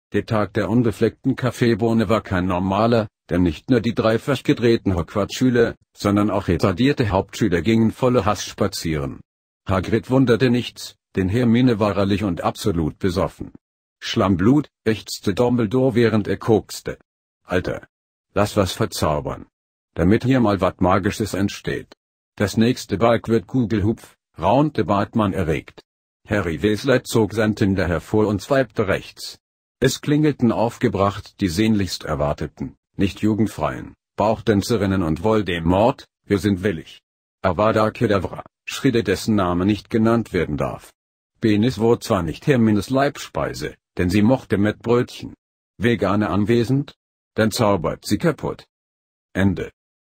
Der Tag der unbefleckten Kaffeebohne war kein normaler, denn nicht nur die dreifach gedrehten Hogwarts-Schüler, sondern auch retardierte Hauptschüler gingen voller Hass spazieren. Hagrid wunderte nichts, denn Hermine war rallig und absolut besoffen. Schlammblut, ächzte Dumbledore während er kokste. Alter! Lass was verzaubern. Damit hier mal was Magisches entsteht. Das nächste Balk wird Gugelhupf, raunte Bartmann erregt. Harry Weasley zog sein Tinder hervor und swipte rechts. Es klingelten aufgebracht die sehnlichst erwarteten, nicht jugendfreien, Bauchtänzerinnen und Voldemort, wir sind willig. Avada Kedavra, schrie der, dessen Name nicht genannt werden darf. Benis wurde zwar nicht Hermines Leibspeise, denn sie mochte Mettbrötchen. Vegane anwesend? Dann zaubert sie kaputt. Ende.